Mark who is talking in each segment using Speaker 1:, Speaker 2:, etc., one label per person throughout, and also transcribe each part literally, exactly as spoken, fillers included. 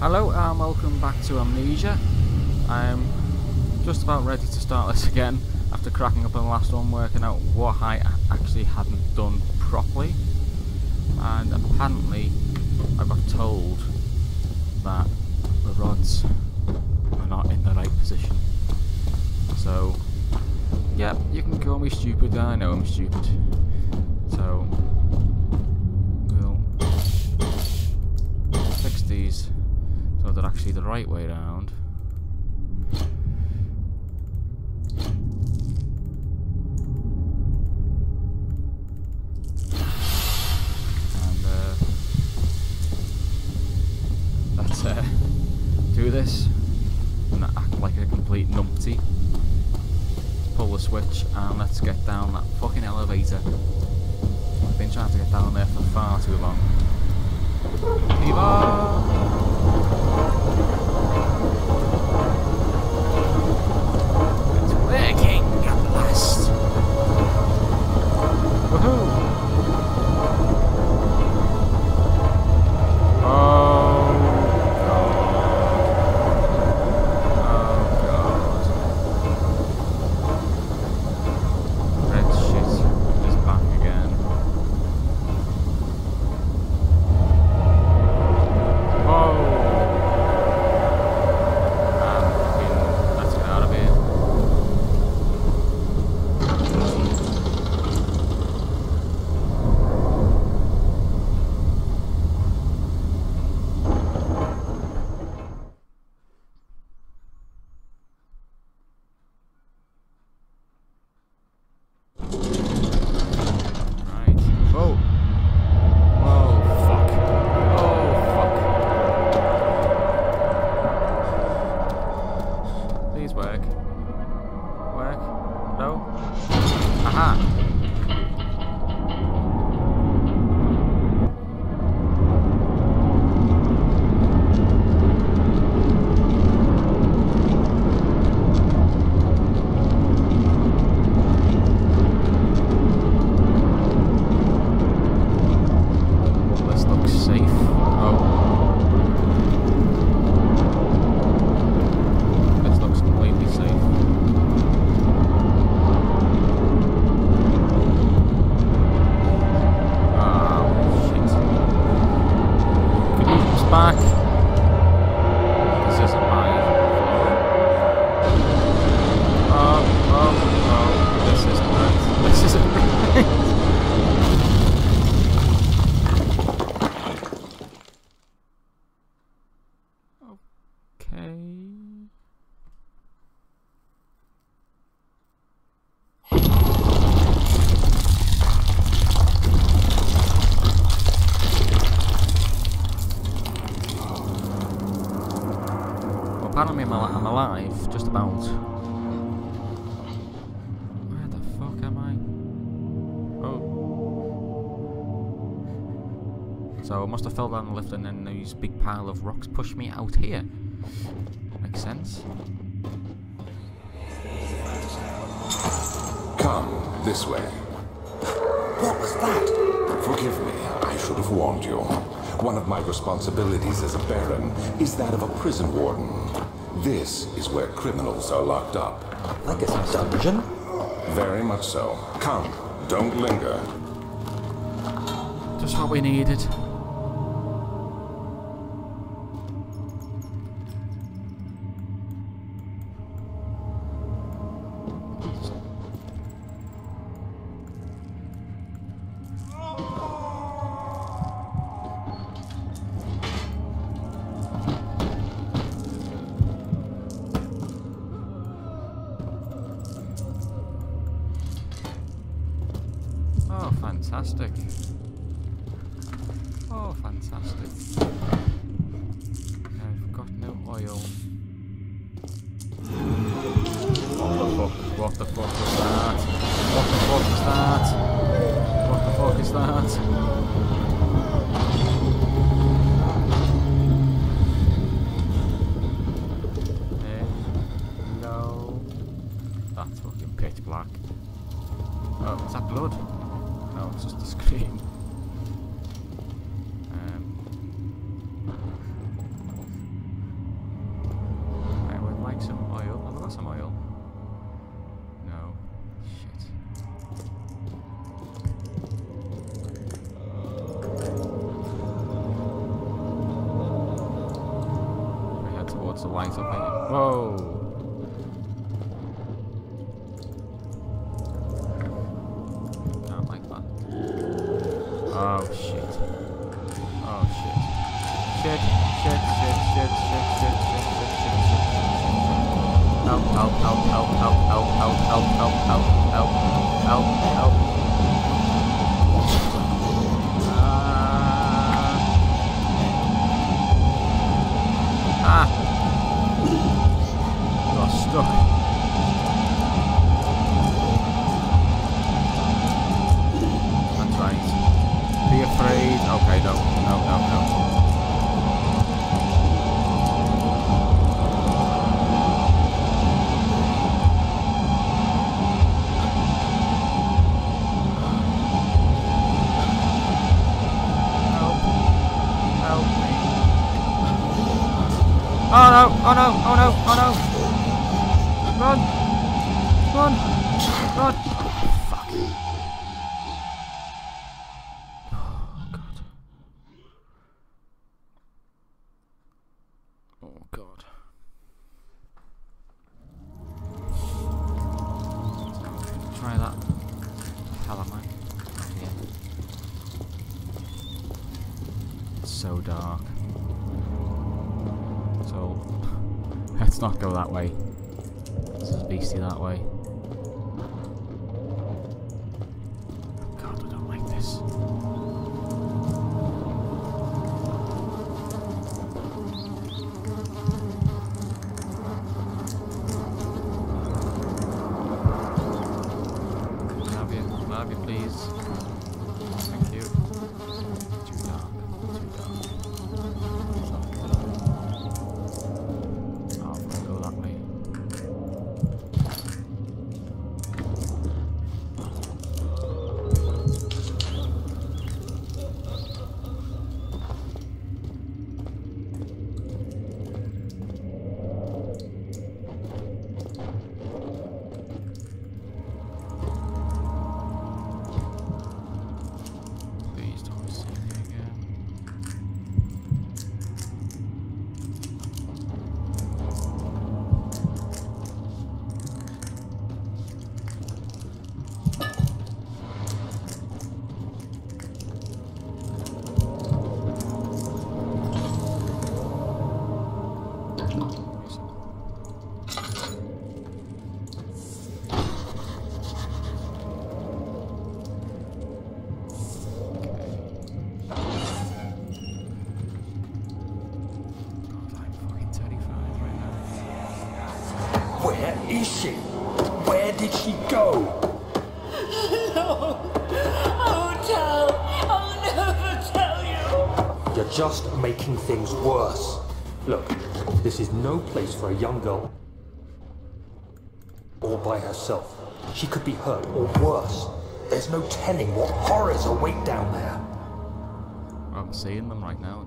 Speaker 1: Hello and welcome back to Amnesia. I'm just about ready to start this again after cracking up on the last one, working out what I actually hadn't done properly, and apparently I got told that the rods are not in the right position. So yeah, you can call me stupid, I know I'm stupid. So we'll fix these so they're actually the right way around. And uh, let's uh, do this and act like a complete numpty. Pull the switch and let's get down that fucking elevator. I've been trying to get down there for far too long. Viva! It's working at last! Woohoo! Oh god. Oh god. Red shit is back again. Oh! Work. Work. No. Aha. This looks safe. Oh. Back. This isn't mine. Oh, oh, oh. This isn't right. This isn't right. Okay. Apparently I'm alive, just about. Where the fuck am I? Oh. So I must have fell down the lift and then these big pile of rocks pushed me out here. Makes sense.
Speaker 2: Come, this way.
Speaker 3: What was that?
Speaker 2: Forgive me, I should have warned you. One of my responsibilities as a Baron is that of a prison warden. This is where criminals are locked up.
Speaker 3: Like a dungeon?
Speaker 2: Very much so. Come, don't linger.
Speaker 1: Just what we needed. Oh, fantastic. Oh, fantastic. I've got no oil. What the fuck? What the fuck is that? What the fuck is that? What the fuck is that? Hello. That's fucking pitch black. Oh, is that blood? No, it's just a scream. Um, light up here. Whoa! Can't like that. Oh shit. Oh shit. Shit, shit, shit, shit, shit, shit, shit, shit, shit, shit, shit. Help, help, help, help, help, help, help, help, help, help, help, help, help. Ah! Got stuck. That's right. Be afraid. Okay, no, no, no, no. Oh no, oh no, oh no, oh no! Run! Run! Run! Oh, fuck. Oh god. Oh god. So, try that. Hell am I? Oh yeah. It's so dark. So, let's not go that way. This is beastie that way. God, I don't like this. Have you, have you, please? Thank you. Too dark. Too dark.
Speaker 3: Where is she? Where did she go?
Speaker 4: No, I won't tell. I'll never tell you.
Speaker 3: You're just making things worse. Look, this is no place for a young girl all by herself. She could be hurt or worse. There's no telling what horrors await down there.
Speaker 1: I'm seeing them right now.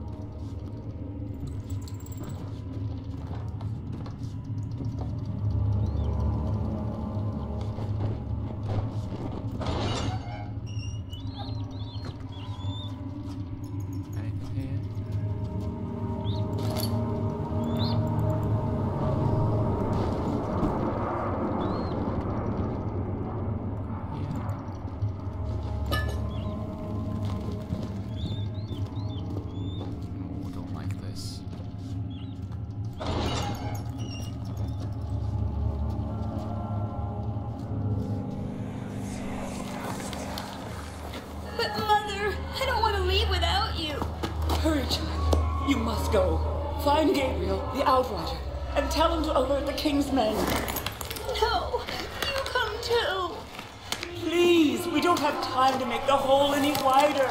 Speaker 4: Hurry, child. You must go. Find Gabriel, the Outrider, and tell him to alert the King's men.
Speaker 5: No, you come too.
Speaker 4: Please, we don't have time to make the hole any wider.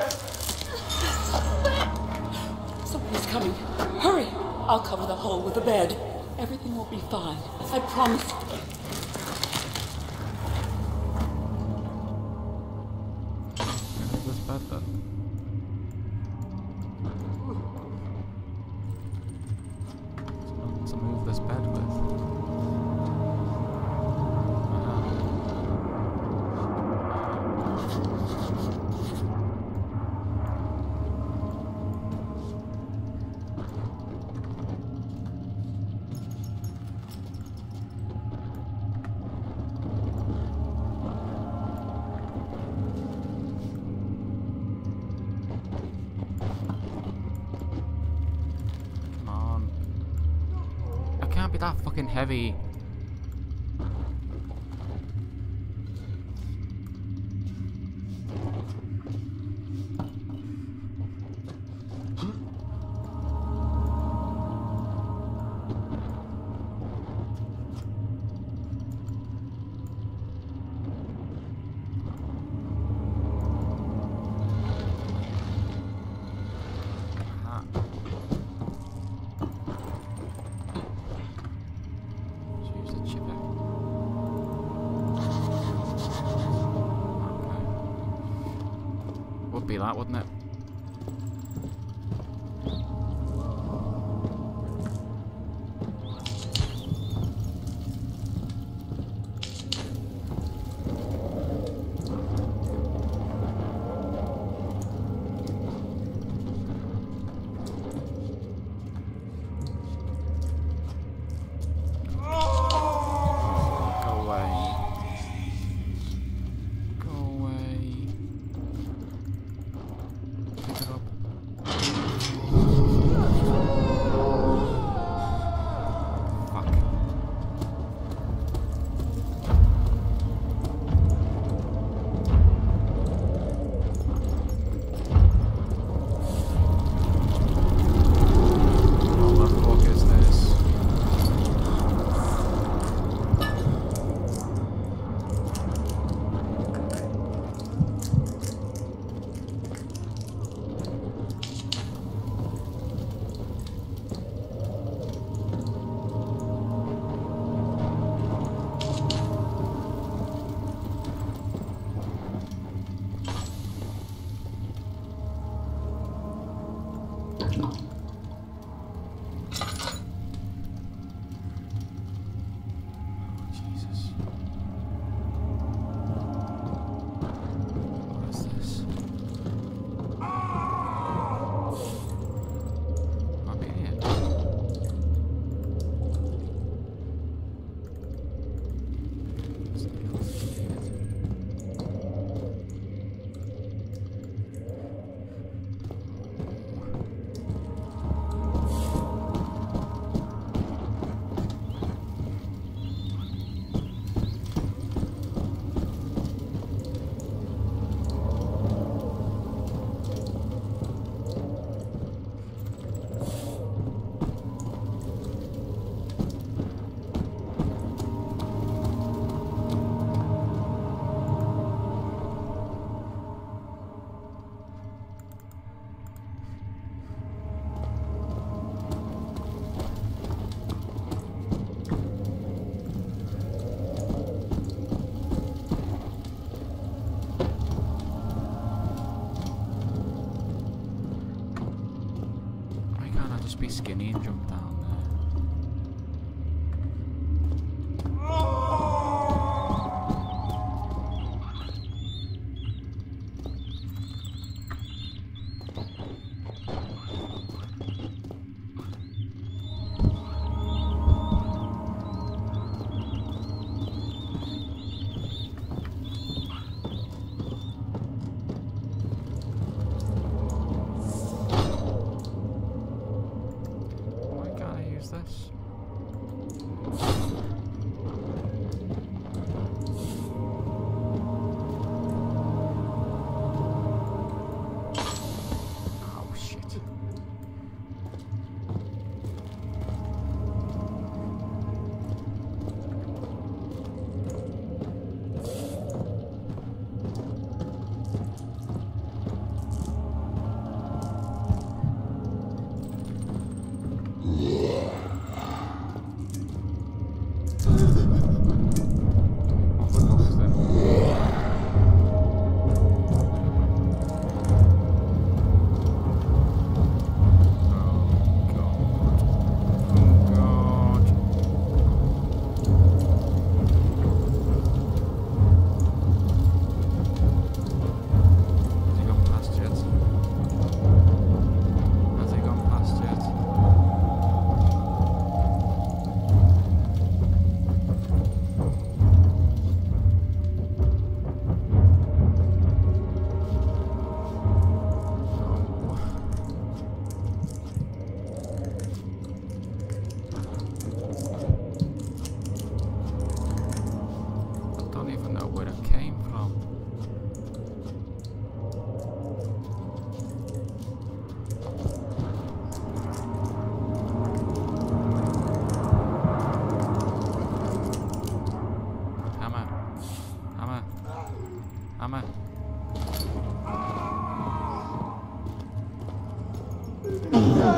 Speaker 4: Somebody's coming. Hurry. I'll cover the hole with a bed. Everything will be fine. I promise.
Speaker 1: Where's this bed then? To move this bed with. that fucking heavy? Would be that, wouldn't it? Be skinny and jump down there.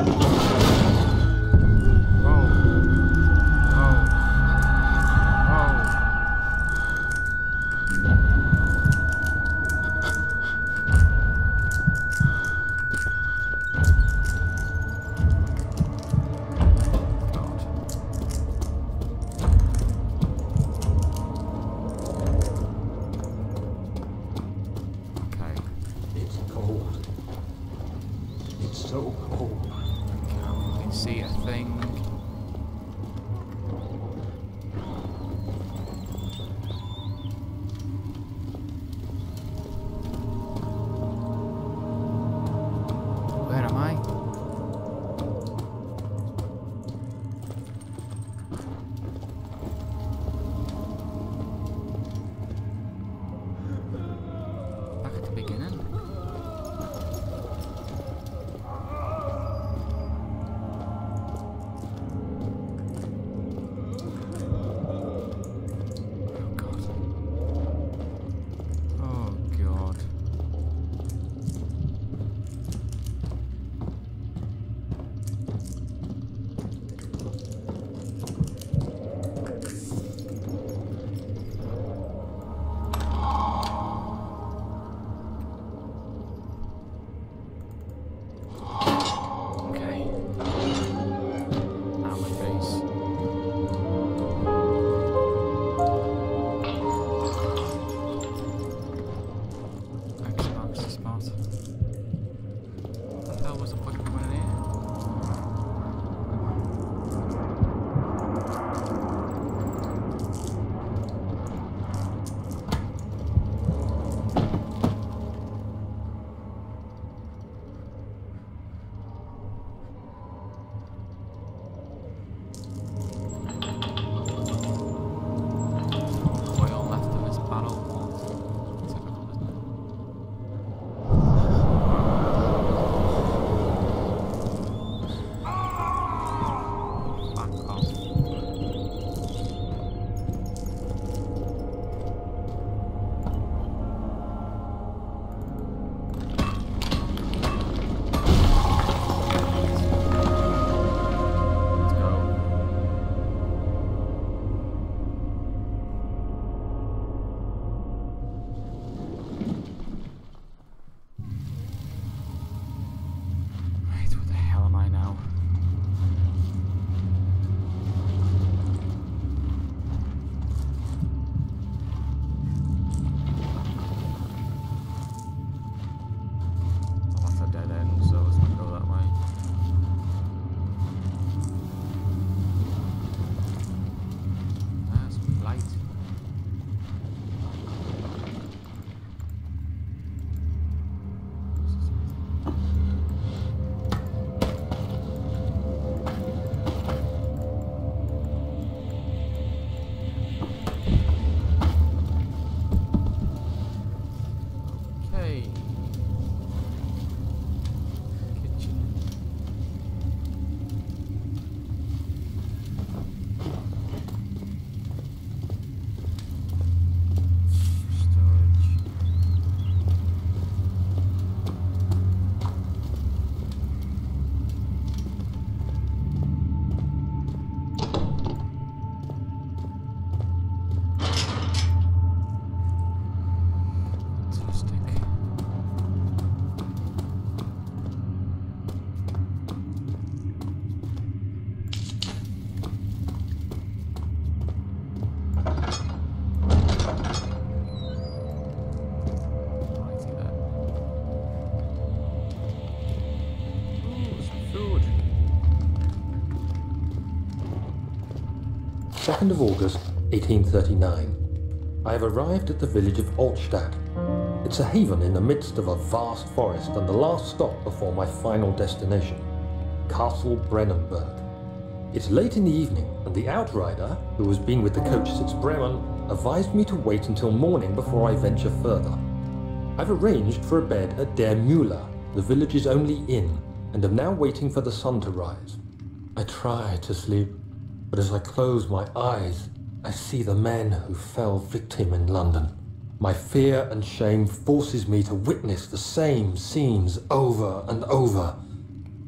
Speaker 3: second of August, eighteen thirty-nine. I have arrived at the village of Altstadt. It's a haven in the midst of a vast forest and the last stop before my final destination, Castle Brennenburg. It's late in the evening, and the outrider, who has been with the coach since Bremen, advised me to wait until morning before I venture further. I've arranged for a bed at Der Müller, the village's only inn, and am now waiting for the sun to rise. I try to sleep, but as I close my eyes, I see the men who fell victim in London. My fear and shame forces me to witness the same scenes over and over.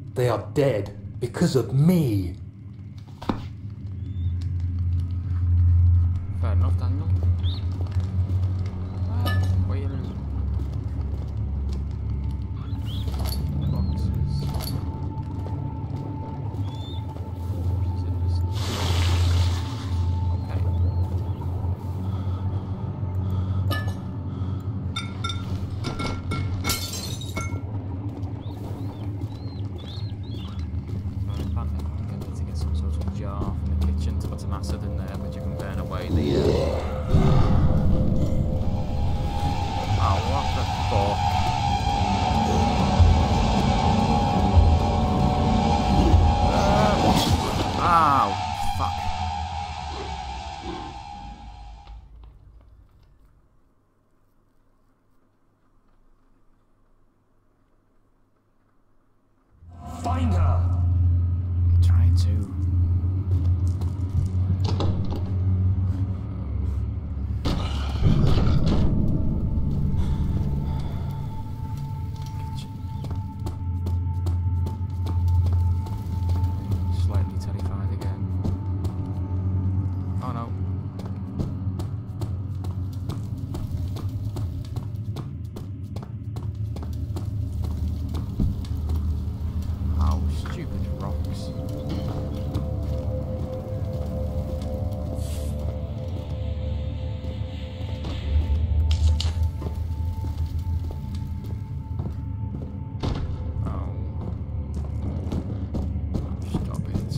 Speaker 3: They are dead because of me.
Speaker 1: Fair enough, Daniel. Uh, where boxes. Okay. I need to get some sort of jar from the kitchen to put some acid in there, but you can burn away the. Uh... Oh, what the fuck? Oh, fuck.
Speaker 3: Find her!
Speaker 1: I'm trying to. Kitchen. Slightly terrified again. Oh no. Oh, stupid rocks. Oh. Stop it.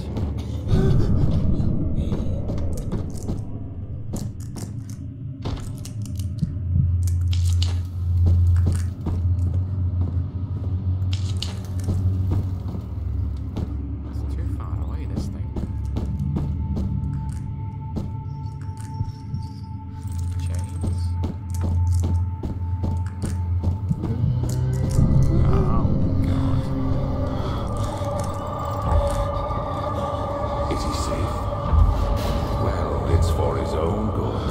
Speaker 1: It's too far away, this thing. Chains. Oh, God.
Speaker 2: Is he safe? Well, it's for his own good.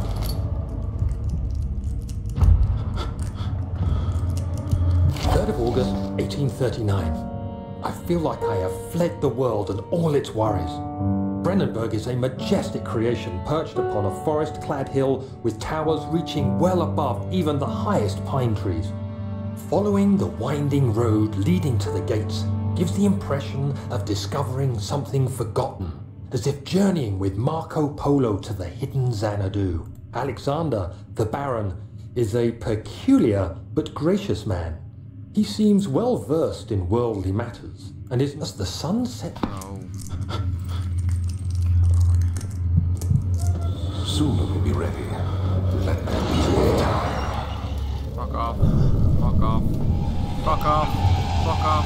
Speaker 3: third of August, eighteen thirty-nine. I feel like I have fled the world and all its worries. Brennenburg is a majestic creation perched upon a forest-clad hill with towers reaching well above even the highest pine trees. Following the winding road leading to the gates gives the impression of discovering something forgotten, as if journeying with Marco Polo to the hidden Xanadu. Alexander, the Baron, is a peculiar but gracious man. He seems well versed in worldly matters, and is as the sun set.
Speaker 1: No.
Speaker 2: Soon it will be ready. Let them be the time.
Speaker 1: Fuck off. Fuck off. Fuck off. Fuck off.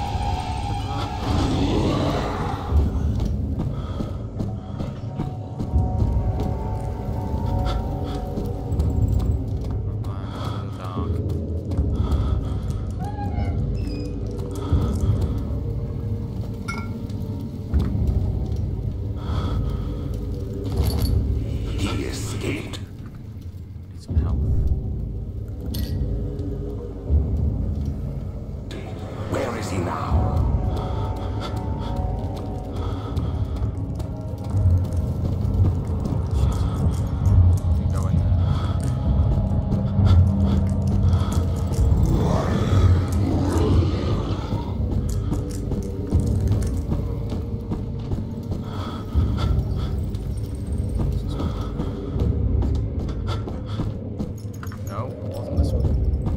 Speaker 2: He escaped.
Speaker 1: Need some help.
Speaker 2: Where is he now?
Speaker 1: Can go in there. No, it wasn't this one.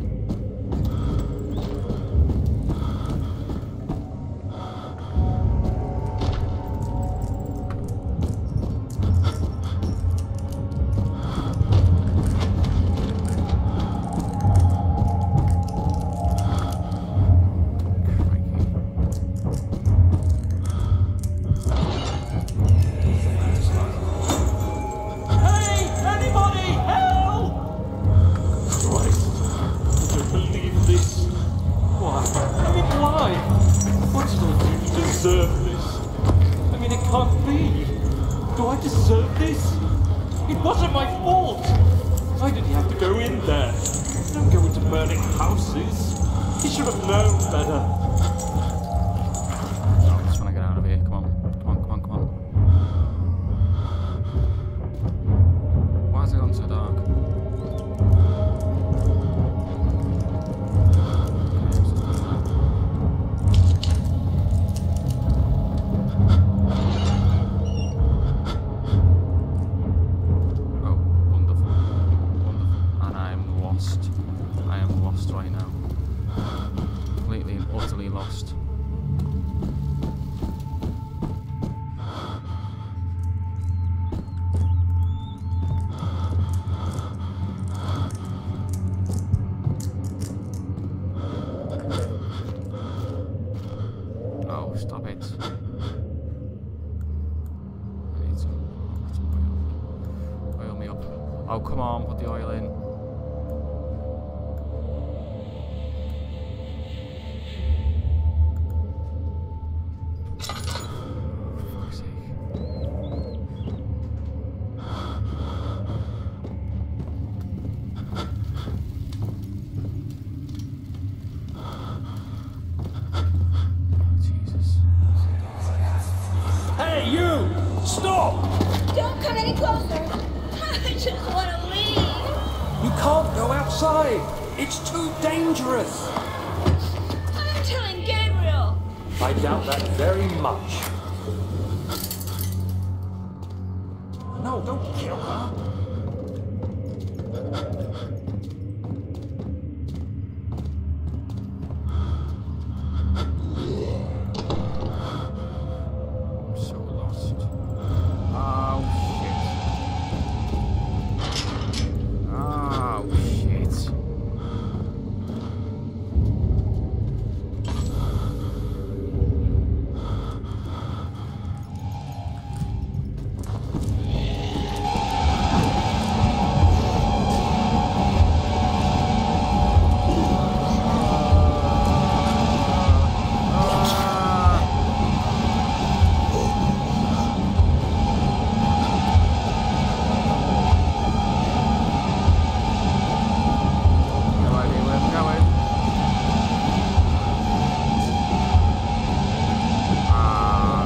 Speaker 6: Hey! Anybody! Help! Christ! I don't believe this. Why? I mean, why? What did I do to deserve this? I mean, it can't be. Do I deserve this? It wasn't my fault. Why did he have to go in there? Don't go into burning houses. He should have known better.
Speaker 1: Completely and utterly lost. Oh, stop it. I need some, some oil. Oil me up. Oh, come on, put the oil in.
Speaker 6: Hey, you! Stop!
Speaker 5: Don't come any closer. I just want to leave.
Speaker 6: You can't go outside. It's too dangerous.
Speaker 5: I'm telling Gabriel.
Speaker 3: I doubt that very much.
Speaker 6: No, don't kill her.
Speaker 1: I'm so lost. Oh, shit. Oh, shit. No idea where I'm going. Ah.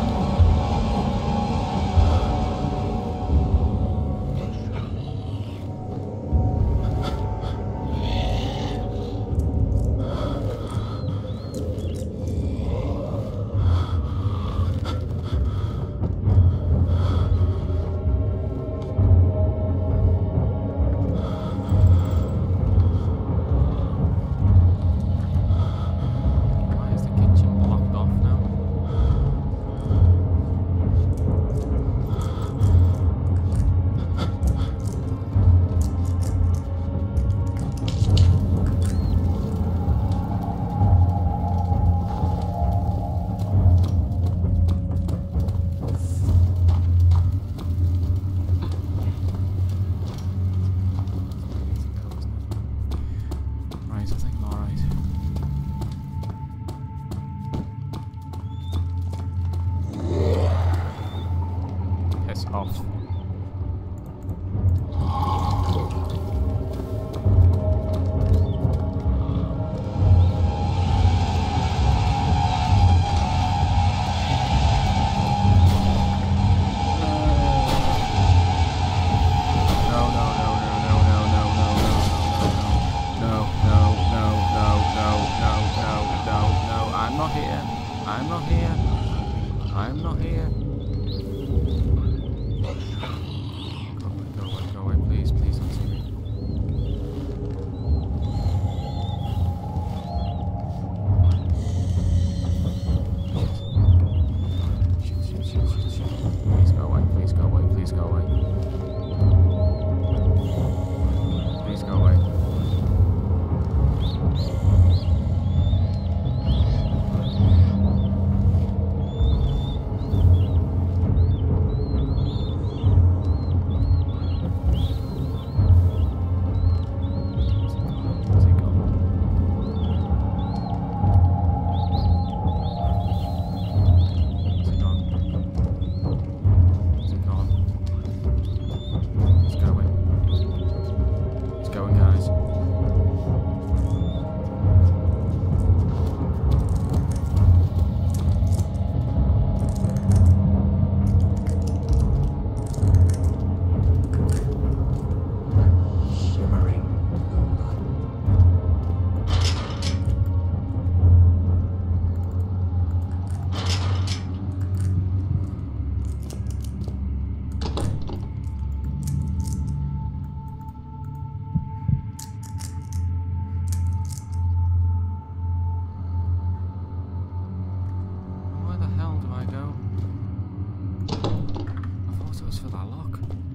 Speaker 1: Why is the kitchen blocked off now? Right, I think I'm alright. Piss off. No, no, no, no, no, no, no, no, no, no, no, no, no, no, no, no, no, I'm not here. I'm not here. I'm not here. Go away, go away, go away, please, please don't see me. Shit, shit, shit, shit, shit. Please go away, please go away, please go away. Please go away. for that lock.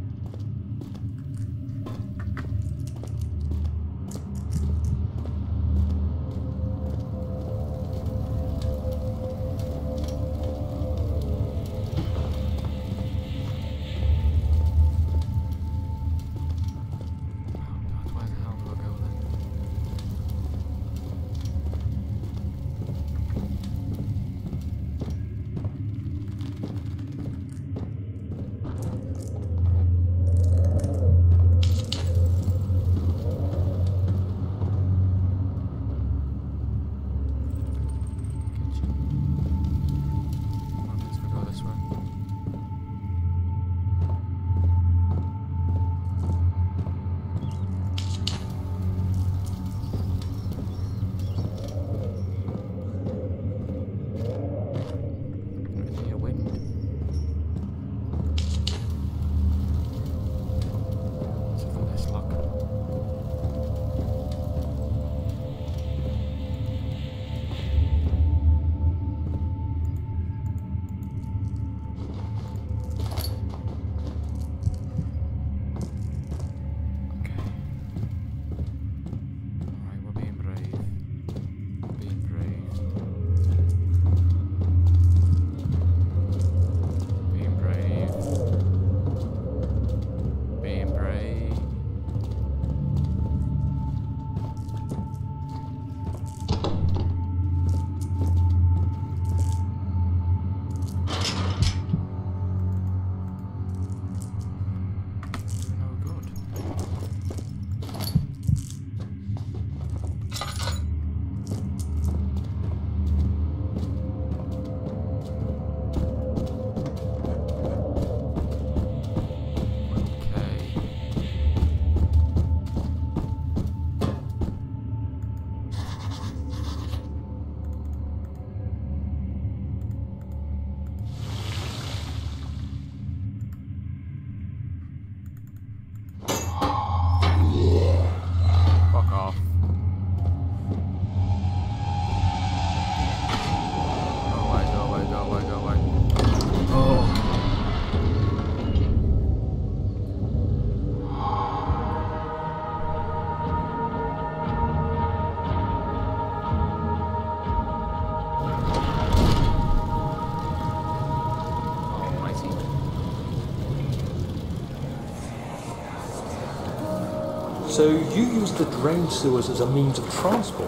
Speaker 3: So you used the drain sewers as a means of transport?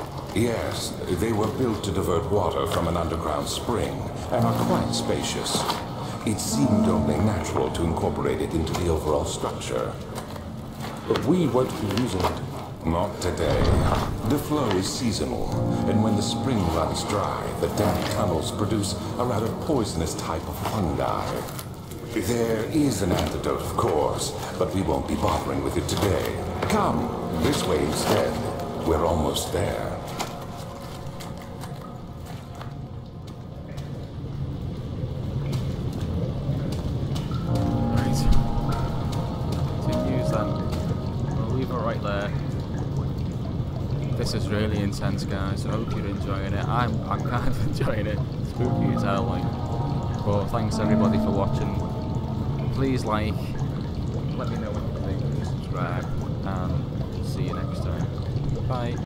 Speaker 2: Yes, they were built to divert water from an underground spring and are quite spacious. It seemed only natural to incorporate it into the overall structure.
Speaker 3: But we won't be using it.
Speaker 2: Not today. The flow is seasonal, and when the spring runs dry, the damp tunnels produce a rather poisonous type of fungi. There is an antidote, of course, but we won't be bothering with it today. Come, this way instead. We're almost there.
Speaker 1: Right. Continues then. We'll leave it right there. This is really intense, guys. I hope you're enjoying it. I'm, I'm kind of enjoying it. Spooky as hell, like. But thanks everybody for watching. Please like, let me know what you think, subscribe, and see you next time. Bye.